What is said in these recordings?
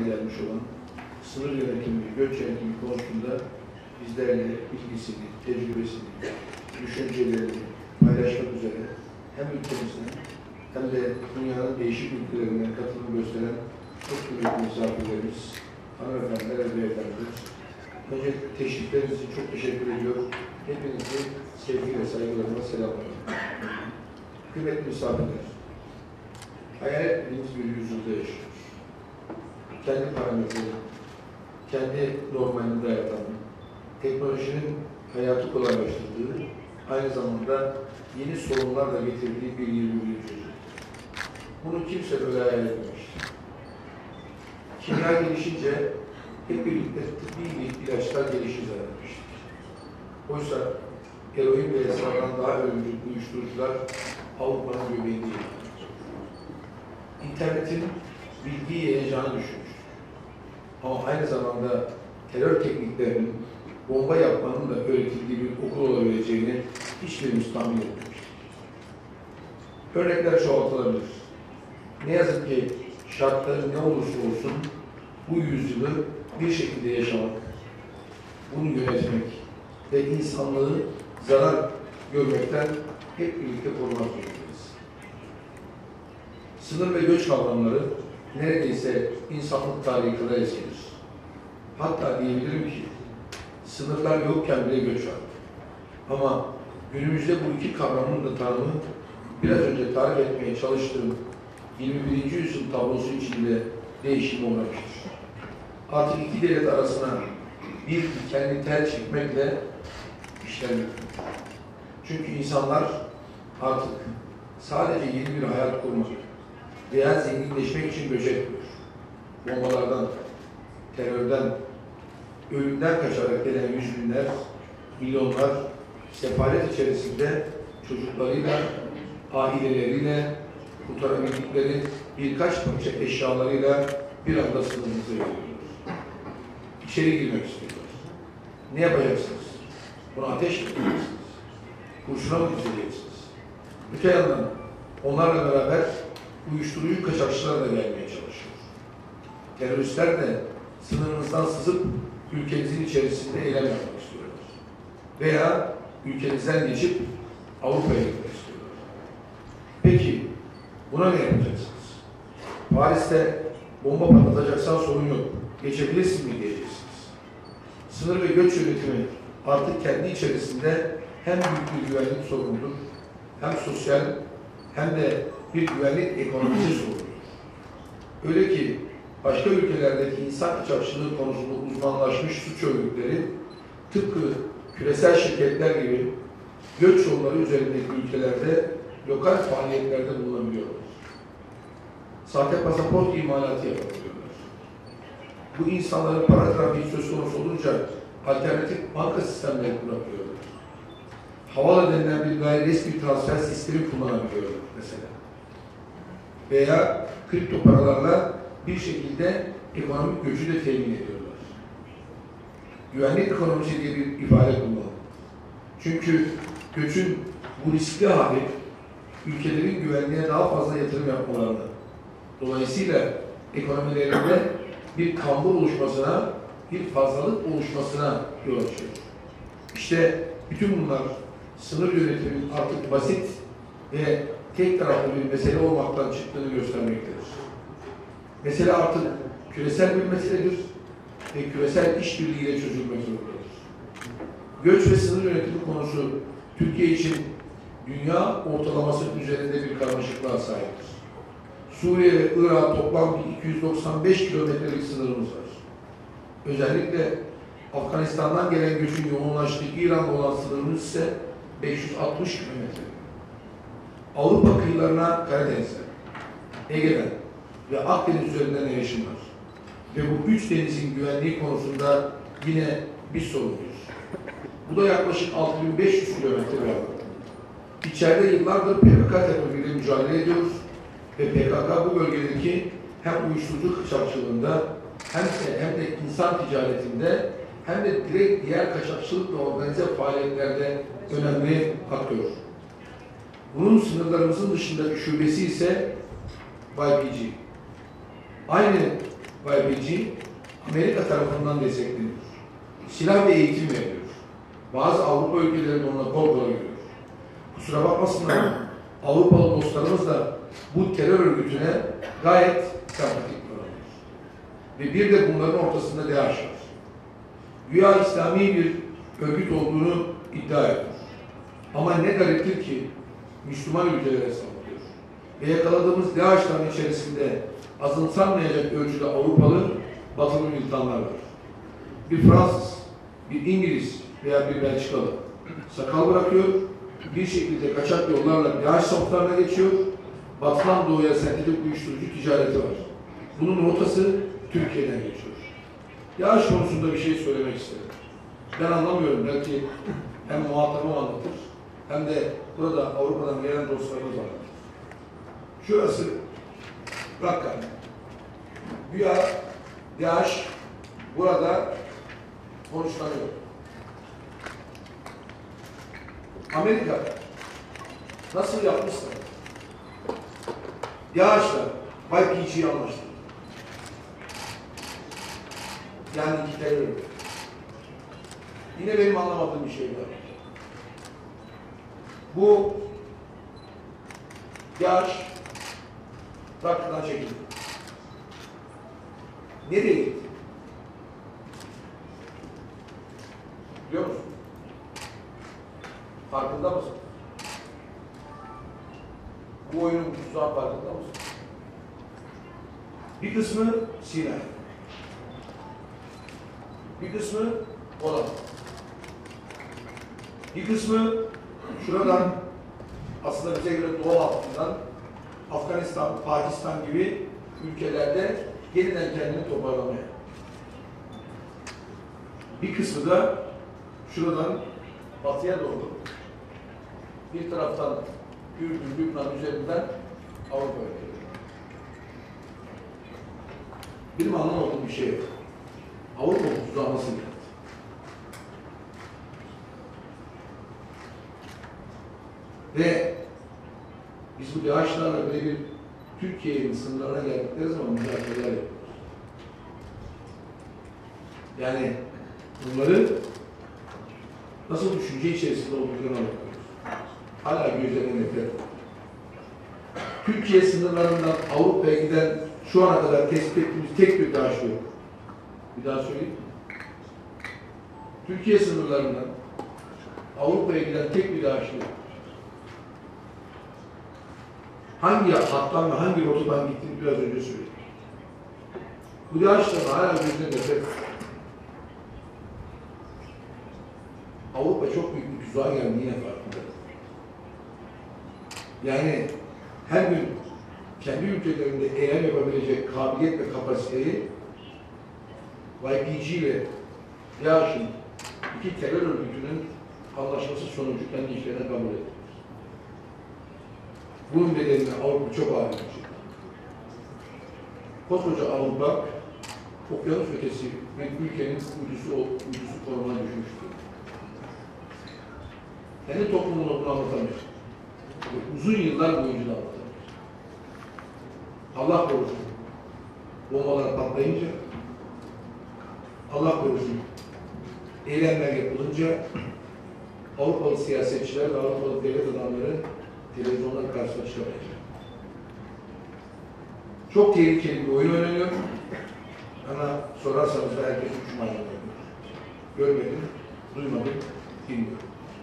gelmiş olan sınır yönetimi, göç yönetimi konusunda bizlerle bilgisini, tecrübesini, düşüncelerini paylaşmak üzere hem ülkemizden hem de dünyanın değişik ülkelerinden katılım gösteren çok kıymetli misafirlerimiz, hanımefendiler ve beyefendiler. Önce teşrifleriniz için çok teşekkür ediyorum. Hepinizi sevgi ve saygılarımla selamlıyorum. Kıymetli misafirler, hayal etmediğimiz bir yüzyılda yaşıyoruz. Kendi parametreleri, kendi normalini dayatan, teknolojinin hayatı kolaylaştırdığı, aynı zamanda yeni sorunlar da getirdiği bir 21. yüzyıl. Bunu kimse böyle hayal etmemiştir. Kimya gelişince hep birlikte tıbbi ilaçlar gelişir zannetmiştik. Oysa eroin ve esrardan daha ölümcül uyuşturucular Avrupa'nın göbeğinde yer. İnternetin bilgiyi yayacağını düşünmüştük. Ama aynı zamanda terör tekniklerinin bomba yapmanın da öğretildiği bir okul olabileceğini hiçbirimiz tahmin etmemiştik. Örnekler çoğaltılabilir. Ne yazık ki şartları ne olursa olsun bu yüzyılı bir şekilde yaşamak, bunu yönetmek ve insanlığı zarar görmekten hep birlikte korumak zorundayız. Sınır ve göç kavramları neredeyse insanlık tarihi kadar eskidir. Hatta diyebilirim ki sınırlar yokken bile göç var. Ama günümüzde bu iki kavramın da tanımı biraz önce tarif etmeye çalıştığım 21. yüzyıl tablosu içinde değişim olmamıştır. Artık iki devlet arasına bir kendi tel çekmekle işler bitmiyor. Çünkü insanlar artık sadece yeni bir hayat kurmak veya zenginleşmek için göç etmiyor. Bombalardan, terörden, ölümden kaçarak gelen yüz binler, milyonlar sefalet içerisinde çocuklarıyla, aileleriyle, kurtarabildikleri birkaç parça eşyalarıyla bir anda sınırımıza geliyorlar. İçeri girmek istiyorlar. Ne yapacaksınız? Buna ateş mi edeceksiniz? Kurşuna mı dizeceksiniz? Öte yandan onlarla beraber uyuşturucu kaçakçılar da gelmeye çalışıyor. Teröristler de sınırınızdan sızıp ülkenizin içerisinde eylem yapmak istiyorlar. Veya ülkenizden geçip Avrupa'ya gitmek istiyorlar. Peki buna ne yapacaksınız? Paris'te bomba patlatacaksan sorun yok. Geçebilirsin mi diyeceksiniz. Sınır ve göç yönetimi artık kendi içerisinde hem büyük bir güvenlik sorunudur, hem sosyal hem de bir güvenlik ekonomisi sorunudur. Öyle ki başka ülkelerdeki insan kaçakçılığı konusunda uzmanlaşmış suç örgütleri tıpkı küresel şirketler gibi göç yolları üzerindeki ülkelerde lokal faaliyetlerde bulunabiliyorlar. Sahte pasaport imalatı yapabiliyorlar. Bu insanların para trafiği söz konusu olunca alternatif banka sistemleri kurabiliyorlar. Havala denilen bir gayri resmi transfer sistemi kullanabiliyorlar mesela. Veya kripto paralarla bir şekilde ekonomik göçü de temin ediyorlar. Güvenlik ekonomisi diye bir ifade kullanılıyor. Çünkü göçün bu riskli hali ülkelerin güvenliğe daha fazla yatırım yapmalarına, dolayısıyla ekonomilerinde bir kambur oluşmasına, bir fazlalık oluşmasına yol açıyor. İşte bütün bunlar sınır yönetiminin artık basit ve tek taraflı bir mesele olmaktan çıktığını göstermektedir. Mesele artık küresel bir meseledir ve küresel işbirliğiyle çözülmek zorundadır. Göç ve sınır yönetimi konusu Türkiye için dünya ortalamasının üzerinde bir karmaşıklığa sahiptir. Suriye ve Irak'a toplam 295 kilometrelik sınırımız var. Özellikle Afganistan'dan gelen göçün yoğunlaştığı İran'da olan sınırımız ise 560 kilometre. Avrupa kıyılarına Karadeniz'den, Ege'den ve Akdeniz üzerinden erişim var. Ve bu üç denizin güvenliği konusunda yine biz sorumluyuz. Bu da yaklaşık 6500 kilometre bir alan. İçeride yıllardır PKK terörüyle mücadele ediyoruz ve PKK bu bölgedeki hem uyuşturucu kaçakçılığında hem de insan ticaretinde hem de direkt diğer kaçakçılık ve organize faaliyetlerde önemli aktör. Bunun sınırlarımızın dışındaki şubesi ise YPG. Aynı YPG Amerika tarafından destekleniyor. Silah ve eğitim veriyor. Bazı Avrupa ülkelerinde onunla kol kola giriyor. Kusura bakmasınlar ama Avrupalı dostlarımız da bu terör örgütüne gayet sempatik davranıyor. Ve bir de bunların ortasında DAEŞ var. Güya İslami bir örgüt olduğunu iddia ediyor. Ama ne gariptir ki Müslüman ülkelere saldırıyor. Ve yakaladığımız DAEŞ'lerin içerisinde azımsanmayacak ölçüde Avrupalı, batılı militanlar var. Bir Fransız, bir İngiliz veya bir Belçikalı sakal bırakıyor, bir şekilde kaçak yollarla DAEŞ saflarına geçiyor, batıdan doğuya sentetik uyuşturucu ticareti var. Bunun rotası Türkiye'den geçiyor. DAEŞ konusunda bir şey söylemek isterim. Ben anlamıyorum, belki hem muhatabım anlatır, hem de burada Avrupa'dan gelen dostlarımız anlatır. Şurası Rakka. Güya DAEŞ burada konuşlanıyor. Amerika nasıl yapmışsa DAEŞ'la YPG'yi anlaştı. Yani iki terör örgütü. Yine benim anlamadığım bir şey var. Bu DAEŞ Rakka'dan çekildi. Nereye gitti? Biliyor musun? Farkında mısın? Bu oyunun tuzağı farkında mısın? Bir kısmı Sinay. Bir kısmı Hollanda. Bir kısmı şuradan aslında bize göre doğu hattından Afganistan, Pakistan gibi ülkelerde yeniden kendini toparlamaya. Bir kısmı da şuradan batıya doğru bir taraftan Ürdün, Lübnan üzerinden Avrupa'ya geliyor. Benim anlamadığım bir şey yok. Avrupa tuzağı nasıl geldi? Ve biz bu DAEŞ'larla böyle bir Türkiye'nin sınırlarına geldikleri zaman mücadeleler yapıyoruz. Yani bunları nasıl düşünce içerisinde olduklarına bakıyoruz. Hala gözlerine nefret var. Türkiye sınırlarından Avrupa'ya giden şu ana kadar tespit ettiğimiz tek bir DAEŞ yok. Bir daha söyleyeyim mi? Türkiye sınırlarından Avrupa'ya giden tek bir DAEŞ yok. Hangi hattan ve hangi rotadan gittiğini biraz önce söyledim. Bu DAEŞ'ten hala gözüne nefret var. Avrupa çok büyük bir tuzağa geldi yine farkında. Yani her gün kendi ülkelerinde eylem yapabilecek kabiliyet ve kapasiteyi YPG ile DAEŞ'in iki terör örgütünün anlaşması sonucu kendi işlerine kabul etti. Bunun bedelini Avrupa çok ağır edecek. Koskoca Avrupa, okyanus ötesi bir ülkenin uydusu konumuna düşmüştür. Kendi toplumunu bunu anlatamıyor. Uzun yıllar boyunca da anlatamıyor. Allah korusun. Bombalar patlayınca, Allah korusun. Eylemler yapılınca Avrupalı siyasetçiler ve Avrupalı devlet adamları televizyonlar karşısına çıkamayacak. Çok tehlikeli bir oyun oynanıyor. Ama sorarsanız da herkes üç maydan oynuyor. Görmedim, duymadım, bilmiyorum.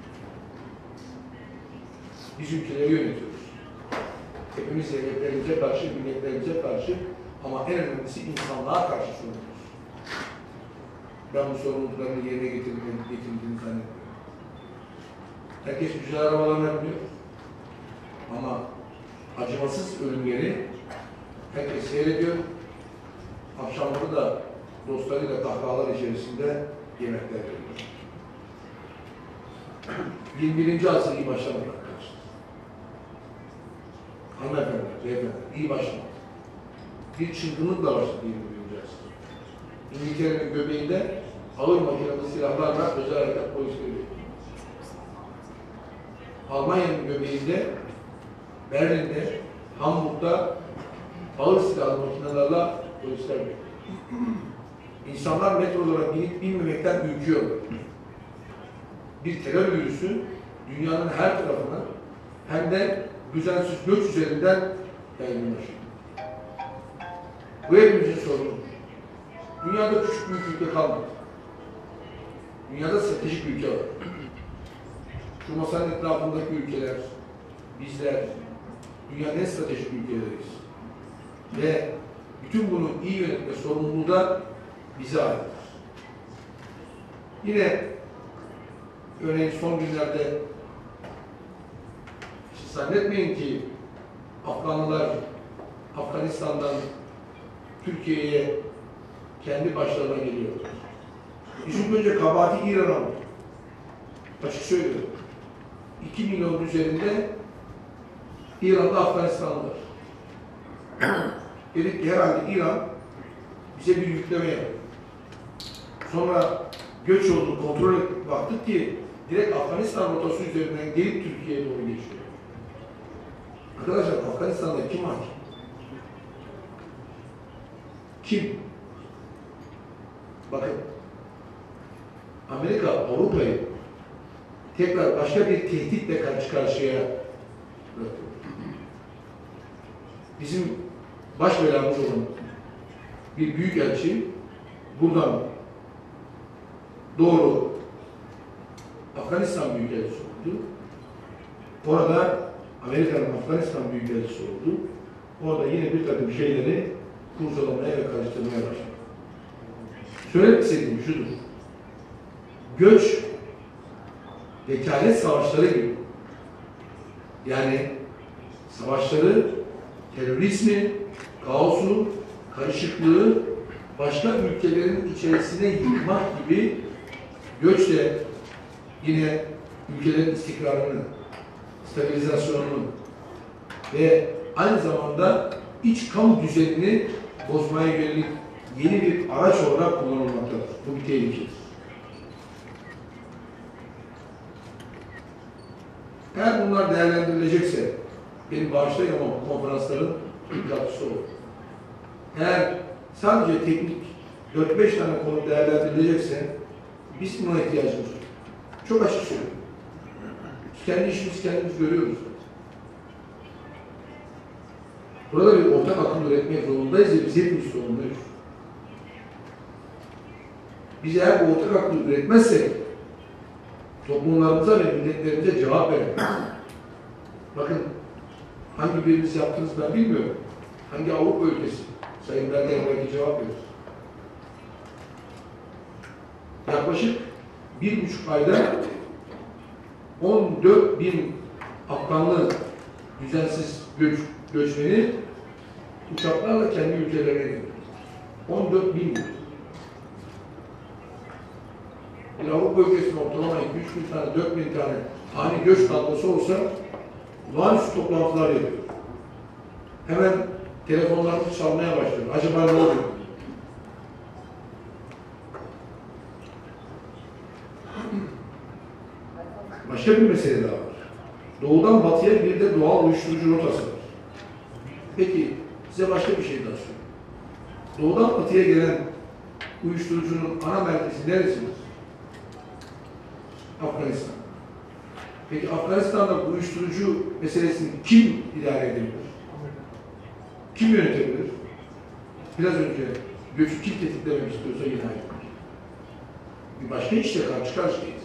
Biz ülkeleri yönetiyoruz. Hepimiz devletlerimize karşı, milletlerimize karşı ama en önemlisi insanlığa karşı sorumluyuz. Ben bu sorumluluklarını yerine getirdiğini zannetmiyorum. Herkes güzel arabalarla biliyor. Ama acımasız ölümleri herkes seyrediyor. Akşamları da dostlarıyla kahkahalar içerisinde yemekler veriyor. 21. asır iyi başlamadı arkadaşlar. Hanımefendiler, beyefendiler, iyi başlamadı. Bir çılgınlıkla başladı 21. asır. İngiltere'nin göbeğinde ağır makinalı silahlarla özel harekat polisleri veriyor. Almanya'nın göbeğinde, Berlin'de, Hamburg'da ağır silahlı makinalarla polisler bekliyor. İnsanlar metrolara binip binmemekten ürküyor. Bir terör virüsü dünyanın her tarafına hem de düzensiz göç üzerinden yaygınlaşıyor. Bu hepimizin sorunu. Dünyada küçük büyük ülke kalmadı. Dünyada stratejik ülke var. Şu masanın etrafındaki ülkeler, bizler, dünyanın en stratejik ülkeleriyiz. Ve bütün bunu iyi yönetme sorumluluğu da bize aittir. Yine örneğin son günlerde zannetmeyin ki Afganlılar Afganistan'dan Türkiye'ye kendi başlarına geliyorlar. İlk önce kabahati İran'a aldı. Açık söylüyorum. 2 milyon üzerinde İran'da Afganistanlılar. Dedik ki herhalde İran bize bir yükleme yaptı. Sonra göç yolunu kontrol ettik, baktık ki direkt Afganistan rotası üzerinden gelip Türkiye'ye doğru geçiyor. Arkadaşlar Afganistan'da kim hakim? Kim? Bakın, Amerika, Avrupa'yı tekrar başka bir tehditle karşı karşıya bırakıyor. Bizim baş belamız olan bir büyükelçi buradan doğru Afganistan büyükelçisi oldu. Orada Amerika'nın Afganistan büyükelçisi oldu. Orada yine bir takım şeyleri kurcalamaya ve karıştırmaya başladı. Söylemek istediğim şudur. Göç, vekalet savaşları gibi. Yani savaşları, terörizmi, kaosu, karışıklığı başka ülkelerin içerisine yıkmak gibi göç de yine ülkelerin istikrarını, stabilizasyonunu ve aynı zamanda iç kamu düzenini bozmaya yönelik yeni bir araç olarak kullanılmaktadır. Bu bir tehlikedir. Eğer bunlar değerlendirilecekse, benim bağışlayın ama bu konferansların yapısı olur. Eğer sadece teknik 4-5 tane konu değerlendirilecekse, biz buna ihtiyacımız var. Çok açık söylüyorum. Kendi işimizi kendimiz görüyoruz. Burada bir ortak akıl üretmek zorundayız ve biz hepimiz sorumluyuz. Biz eğer bu ortak akıl üretmezsek, toplumlarımıza ve milletlerimize cevap verelim. Bakın, hangi biriniz yaptınız ben bilmiyorum. Hangi Avrupa ülkesi? Sayın Berger belki cevap verir. Yaklaşık 1,5 ayda 14.000 Afganlı düzensiz göçmeni uçaklarla kendi ülkelerine gidiyor. 14.000. Bir Avrupa ülkesinin ortalama 2-3 bin tane, 4.000 tane ani göç tablosu olsa olağanüstü toplantılar yapıyor. Hemen telefonlarımız çalmaya başlıyor. Acaba ne oluyor? Başka bir mesele daha var. Doğudan batıya bir de doğal uyuşturucu rotası var. Peki size başka bir şey daha söyleyeyim. Doğudan batıya gelen uyuşturucunun ana merkezi neresidir? Afganistan. Peki Afganistan'da uyuşturucu meselesini kim idare edebilir? Kim yönetebilir? Biraz önce göçü kim tetiklemek istiyorsa yine aynı. Bir başka işle karşı karşıyayız.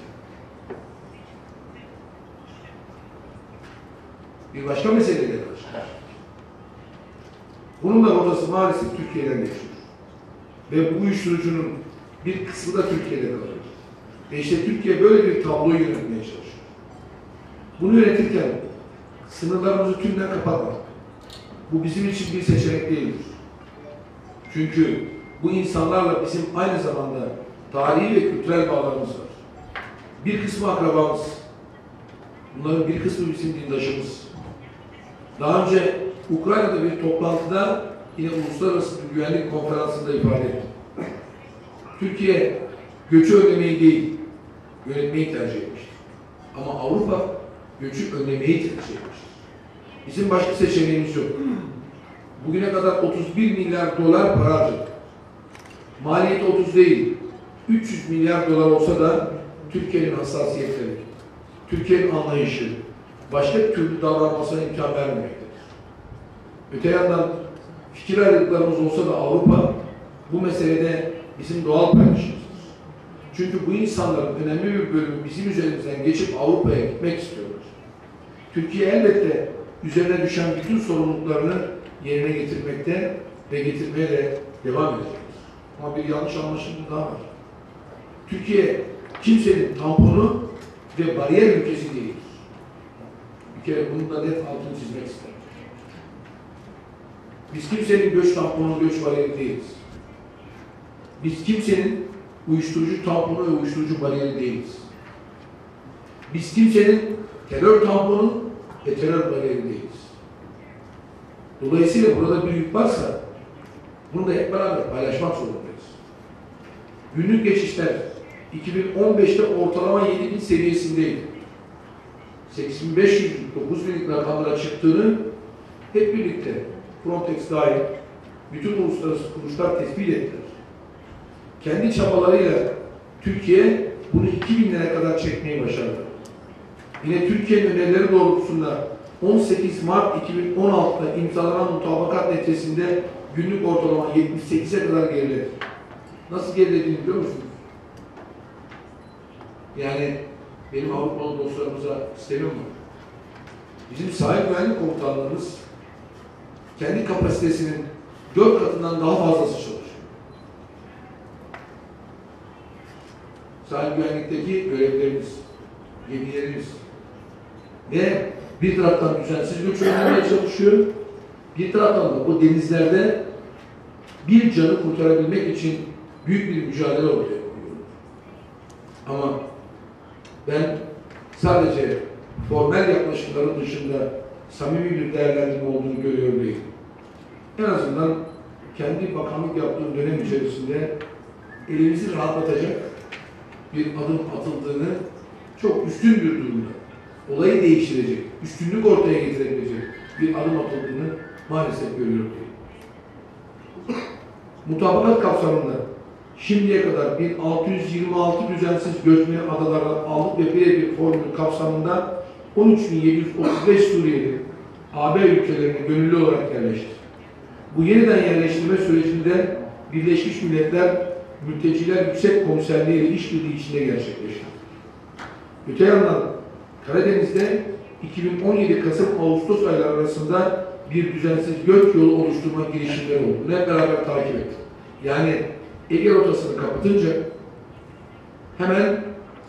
Bir başka meseleyle karşı karşıyayız. Bunun da rotası maalesef Türkiye'den geçiyor. Ve bu uyuşturucunun bir kısmı da Türkiye'de kalıyor. Ve işte Türkiye böyle bir tabloyu yönetmeye çalışıyor. Bunu yönetirken sınırlarımızı tümden kapatmak. Bu bizim için bir seçenek değildir. Çünkü bu insanlarla bizim aynı zamanda tarihi ve kültürel bağlarımız var. Bir kısmı akrabamız. Bunların bir kısmı bizim dindaşımız. Daha önce Ukrayna'da bir toplantıda yine Uluslararası bir Güvenlik Konferansı'nda ifade ettim. Türkiye göçü önlemeyi değil, yönetmeyi tercih etmiştir. Ama Avrupa göçü önlemeyi tercih etmiştir. Bizim başka seçeneğimiz yok. Bugüne kadar 31 milyar dolar para harcadık. maliyeti 30 değil, 300 milyar dolar olsa da Türkiye'nin hassasiyetleri, Türkiye'nin anlayışı, başka türlü davranmasına imkan vermemektedir. Öte yandan fikir ayrılıklarımız olsa da Avrupa bu meselede bizim doğal paydaşımızdır. Çünkü bu insanların önemli bir bölümü bizim üzerimizden geçip Avrupa'ya gitmek istiyorlar. Türkiye elbette üzerine düşen bütün sorumluluklarını yerine getirmekte ve getirmeye de devam edecektir. Ama bir yanlış anlaşılma daha var. Türkiye kimsenin tamponu ve bariyer ülkesi değildir. Bir kere bunu da net altını çizmek isterim. Biz kimsenin göç tamponu, göç bariyeri değiliz. Biz kimsenin uyuşturucu tamponu ve uyuşturucu bariyeri değiliz. Biz kimsenin terör tamponu ve terör bariyeri değiliz. Dolayısıyla burada bir yük varsa bunu da hep beraber paylaşmak zorundayız. Günlük geçişler 2015'te ortalama 7.000 seviyesindeydi. 8.500, 9.000'lik rakamlara çıktığını hep birlikte Frontex dahil bütün uluslararası kuruluşlar tespit ettiler. Kendi çabalarıyla Türkiye bunu 2.000'lere kadar çekmeyi başardı. Yine Türkiye'nin önerileri doğrultusunda 18 Mart 2016'da imzalanan mutabakat neticesinde günlük ortalama 78'e kadar geriledi. Nasıl gerilediğini biliyor musunuz? Yani benim Avrupalı dostlarımıza istemem var. Bizim sahil güvenlik komutanlarımız kendi kapasitesinin 4 katından daha fazlası çalışıyor. Sahil güvenlikteki görevlerimiz, gemilerimiz ve bir taraftan düzensiz göç önlemeye çalışıyor, bir taraftan da bu denizlerde bir canı kurtarabilmek için büyük bir mücadele ortaya koyuyor. Ama ben sadece formel yaklaşımların dışında samimi bir değerlendirme olduğunu görüyor değilim. En azından kendi bakanlık yaptığım dönem içerisinde elimizi rahatlatacak bir adım atıldığını, çok üstün bir durumda, olayı değiştirecek, üstünlük ortaya getirebilecek bir adım atıldığını maalesef görüyorum değil. Mutabakat kapsamında şimdiye kadar 1626 düzensiz göçmeni adalara aldık ve birebir formülü kapsamında 13.735 Suriyeli AB ülkelerine gönüllü olarak yerleşti. Bu yeniden yerleştirme sürecinde Birleşmiş Milletler Mülteciler Yüksek Komiserliği ile işbirliği içinde gerçekleşti. Öte yandan Karadeniz'de 2017 Kasım-Ağustos ayları arasında bir düzensiz göç yolu oluşturma girişimleri oldu. Bunu hep beraber takip ettik. Yani Ege rotasını kapatınca hemen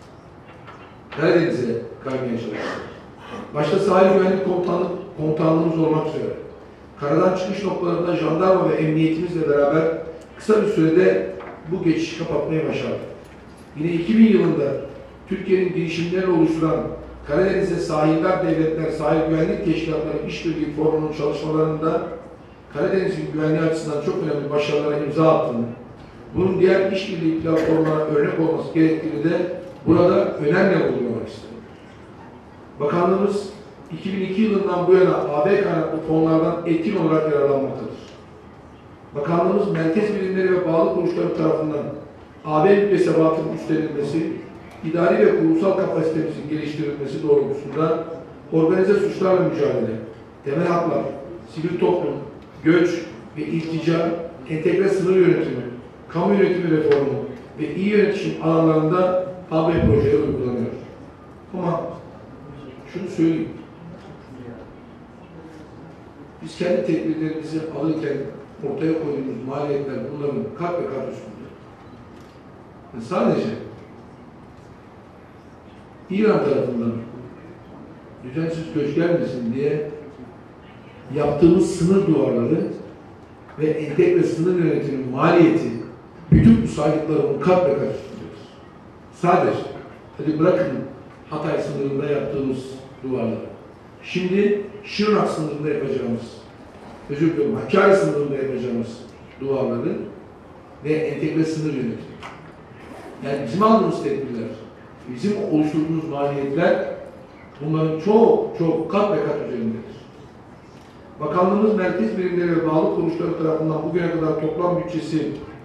Karadeniz'e kaymaya çalıştık. Başta sahil güvenlik komutanlığımız olmak üzere karadan çıkış noktalarında jandarma ve emniyetimizle beraber kısa bir sürede bu geçişi kapatmaya başardık. Yine 2000 yılında Türkiye'nin girişimlerini oluşturan Karadeniz'de Sahildar Devletler Sahil Güvenlik Teşkilatları İşbirliği Forumu'nun çalışmalarında Karadeniz'in güvenliği açısından çok önemli başarılara imza attığını, bunun diğer işbirliği platformlara örnek olması gerektiğini de burada önemli vurgulamak istedim. Bakanlığımız 2002 yılından bu yana AB kaynaklı fonlardan etkin olarak yararlanmaktadır. Bakanlığımız merkez birimleri ve bağlı kuruluşları tarafından AB müktesebatının üstlenilmesi, idari ve kurumsal kapasitemizin geliştirilmesi doğrultusunda organize suçlarla mücadele, temel haklar, sivil toplum, göç ve iltica, entegre sınır yönetimi, kamu yönetimi reformu ve iyi yönetişim alanlarında AB projeleri uygulanıyor. Ama şunu söyleyeyim. Biz kendi tedbirlerimizi alırken ortaya koyduğumuz maliyetler bunların kat ve kat üstünde. Yani sadece İran tarafından düzensiz göç gelmesin diye yaptığımız sınır duvarları ve entegre sınır yönetiminin maliyeti bütün bu saydıklarımın kat ve kat üstündedir. Sadece, hadi bırakın Hatay sınırında yaptığımız duvarları. Şimdi Şırnak sınırında yapacağımız, özür diliyorum, Hakkari sınırında yapacağımız duvarları ve entegre sınır yönetimi. Yani bizim aldığımız tedbirler, bizim oluşturduğumuz maliyetler bunların çok kat ve kat üzerindedir. Bakanlığımız merkez birimleri ve bağlı kuruluşları tarafından bugüne kadar toplam bütçesi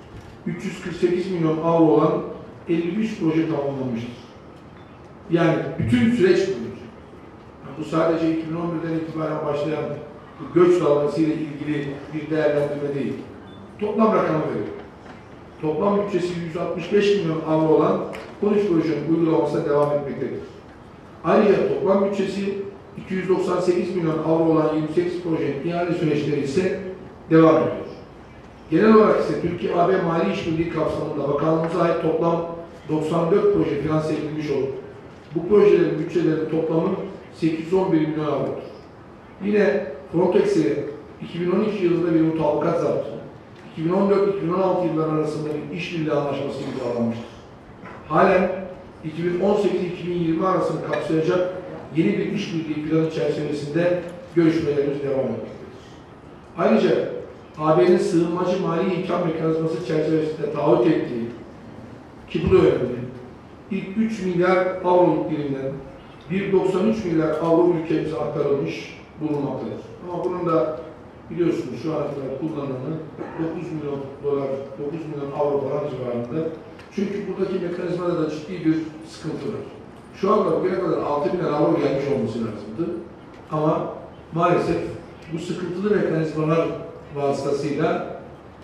348 milyon avro olan 53 proje tamamlanmıştır. Yani bütün süreç boyunca. Bu sadece 2011'den itibaren başlayan göç dalgası ile ilgili bir değerlendirme değil. Toplam rakamı veriyor. Toplam bütçesi 165 milyon avro olan 13 projenin uygulamasına devam etmektedir. Ayrıca toplam bütçesi 298 milyon avro olan 28 projenin ihale süreçleri ise devam ediyor. Genel olarak ise Türkiye-AB Mali İşbirliği kapsamında bakanlığımıza ait toplam 94 proje finanse edilmiş olup bu projelerin bütçelerinin toplamı 811 milyon avrodur. Yine Frontex'e 2012 yılında bir mutabakat zaptı, 2014-2016 yılları arasında bir işbirliği anlaşması imzalanmıştır. Halen 2018-2020 arasını kapsayacak yeni bir işbirliği planı çerçevesinde görüşmelerimiz devam etmektedir. Ayrıca AB'nin sığınmacı mali imkan mekanizması çerçevesinde taahhüt ettiği, ki bu da önemli, ilk 3 milyar avroluk dilimden 1,93 milyar avro ülkemize aktarılmış bulunmaktadır. Ama bunun da biliyorsunuz şu ana kadar kullanılanı 9 milyon dolar, 9 milyon avro falan civarında. Çünkü buradaki mekanizmada da ciddi bir sıkıntı var. Şu anda bugüne kadar 6 milyar avro gelmiş olması lazımdı. Ama maalesef bu sıkıntılı mekanizmalar vasıtasıyla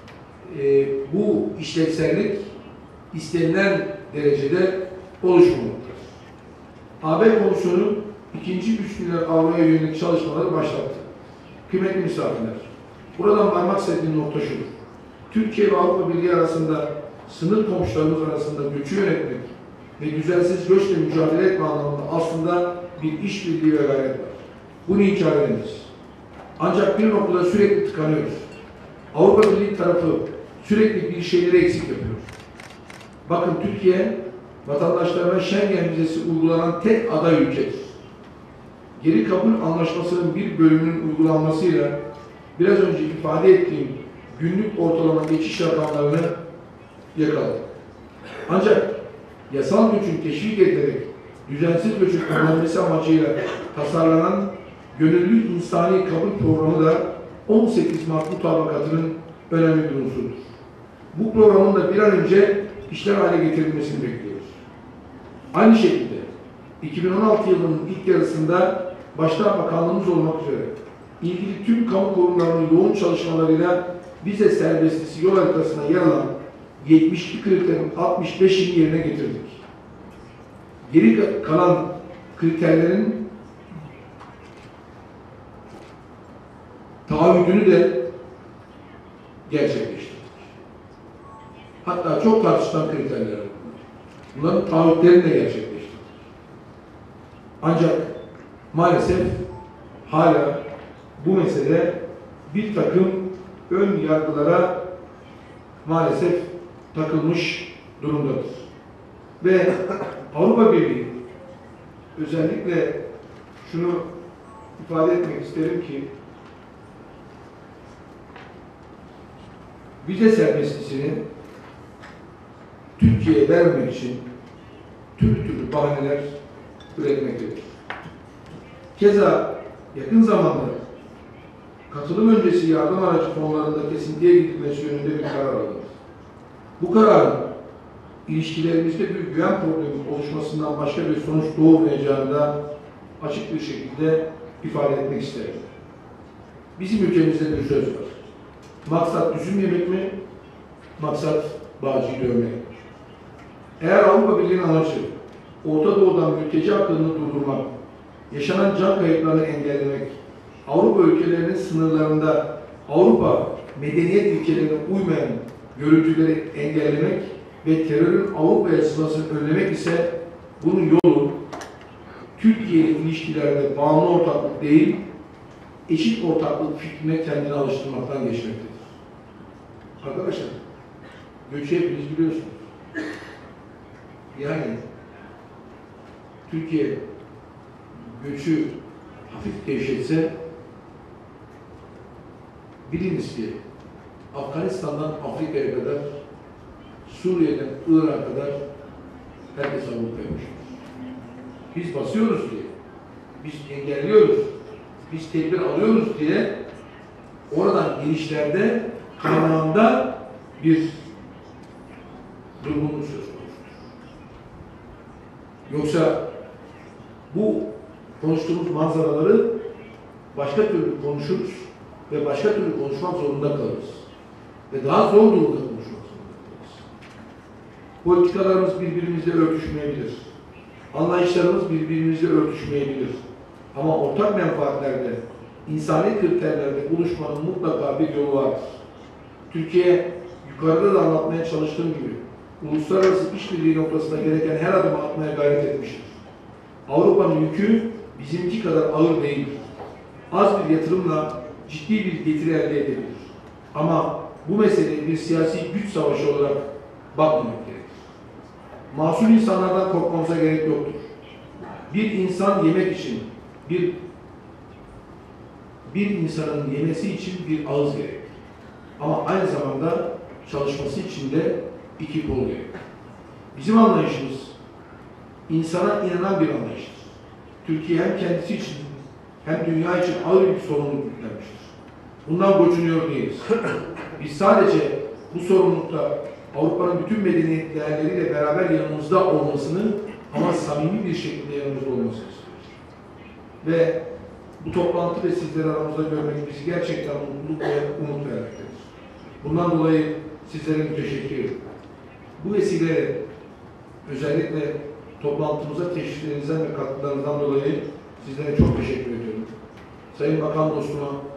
bu işlevsellik istenilen derecede oluşmamaktadır. AB Komisyonu ikinci 3 milyar avroya yönelik çalışmaları başlattı. Kıymetli misafirler, buradan parmak istediğim nokta şudur. Türkiye ve Avrupa Birliği arasında sınır komşularımız arasında göçü yönetmek ve düzensiz göçle mücadele etme anlamında aslında bir işbirliği ve gayret var. Bunu inkar edemeyiz. Ancak bir noktada sürekli tıkanıyoruz. Avrupa Birliği tarafı sürekli bir şeyleri eksik yapıyor. Bakın Türkiye, vatandaşlarına Schengen vizesi uygulanan tek aday ülkedir. Geri kabul anlaşmasının bir bölümünün uygulanmasıyla biraz önce ifade ettiğim günlük ortalama geçiş rakamlarını yakaladık. Ancak yasal göçün teşvik edilerek düzensiz göçün önlenmesi amacıyla tasarlanan gönüllü insani kabul programı da 18 Mart mutabakatının önemli bir unsurudur. Bu programın da bir an önce işler hale getirilmesini bekliyoruz. Aynı şekilde 2016 yılının ilk yarısında başta bakanlığımız olmak üzere ilgili tüm kamu kurumlarının yoğun çalışmalarıyla vize serbestisi yol haritasına yer alan 72 kriterin 65'ini yerine getirdik. Geri kalan kriterlerin taahhüdünü de gerçekleştirdik. Hatta çok tartışılan kriterler bunlar. Bunların taahhütlerini de gerçekleştirdik. Ancak maalesef hala bu mesele bir takım ön yargılara maalesef takılmış durumdadır. Ve Avrupa Birliği özellikle şunu ifade etmek isterim ki vize serbestisini Türkiye'ye vermemek için türlü bahaneler üretmektedir. Keza yakın zamanda katılım öncesi yardım aracı fonlarında kesintiye gidilmesi yönünde bir karar alındı. Bu kararın ilişkilerimizde bir güven problemi oluşmasından başka bir sonuç doğurmayacağını da açık bir şekilde ifade etmek isterim. Bizim ülkemizde bir söz var. Maksat üzüm yemek mi? Maksat bağcıyı dövmek mi? Eğer Avrupa Birliği'nin amacı Orta Doğu'dan mülteci akınını durdurmak, yaşanan can kayıplarını engellemek, Avrupa ülkelerinin sınırlarında Avrupa medeniyet ilkelerine uymayan görüntüleri engellemek ve terörün Avrupa'ya sızmasını önlemek ise bunun yolu Türkiye ile ilişkilerde bağımlı ortaklık değil, eşit ortaklık fikrine kendini alıştırmaktan geçmektedir. Arkadaşlar, göçü hepiniz biliyorsunuz. Yani Türkiye göçü hafif gevşetse biliniz ki Afganistan'dan Afrika'ya kadar, Suriye'den Irak'a kadar herkes Avrupa'ya koşuyor. Biz basıyoruz diye, biz engelliyoruz, biz tedbir alıyoruz diye oradan girişlerde kaynağında bir durgunluk söz konusudur. Yoksa bu konuştuğumuz manzaraları başka türlü konuşuruz ve başka türlü konuşmak zorunda kalırız. Ve daha zor durumda konuşmak zorunda kalırız. Politikalarımız birbirimizle örtüşmeyebilir. Anlayışlarımız birbirimizle örtüşmeyebilir. Ama ortak menfaatlerde, insani kriterlerde buluşmanın mutlaka bir yolu vardır. Türkiye, yukarıda da anlatmaya çalıştığım gibi, uluslararası işbirliği noktasında gereken her adımı atmaya gayret etmiştir. Avrupa'nın yükü bizimki kadar ağır değildir. Az bir yatırımla ciddi bir getiri elde edebilir. Ama bu meseleye bir siyasi güç savaşı olarak bakmamak gerekir. Masum insanlardan korkmamıza gerek yoktur. Bir insan yemek için, bir insanın yemesi için bir ağız gerekir. Ama aynı zamanda çalışması için de iki kol gerekir. Bizim anlayışımız insana inanan bir anlayıştır. Türkiye hem kendisi için hem dünya için ağır bir sorumluluk yüklenmiştir. Bundan gocunuyor değiliz. Biz sadece bu sorumlulukta Avrupa'nın bütün medeniyet değerleriyle beraber yanımızda olmasını ama samimi bir şekilde yanımızda olmasını istiyoruz. Ve bu toplantı ve sizleri aramızda görmek bizi gerçekten mutluluk ve umut vermektedir. Bundan dolayı sizlere müteşekkir ederim. Bu vesileyle özellikle toplantımıza teşviklerinizden ve katkılarınızdan dolayı sizlere çok teşekkür ediyorum. Sayın Bakan dostuma